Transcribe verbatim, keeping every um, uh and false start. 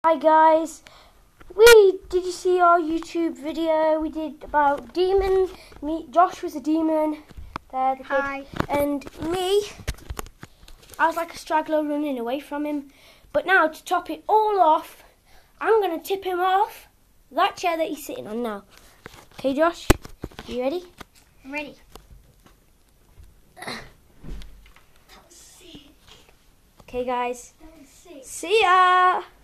Hi guys, we did you see our YouTube video we did about demons? Me, Josh was a demon, there the kid, Hi. and me, I was like a straggler running away from him. But now to top it all off, I'm gonna tip him off that chair that he's sitting on now. Okay, Josh, you ready? I'm ready. Okay, guys. That was sick. See ya.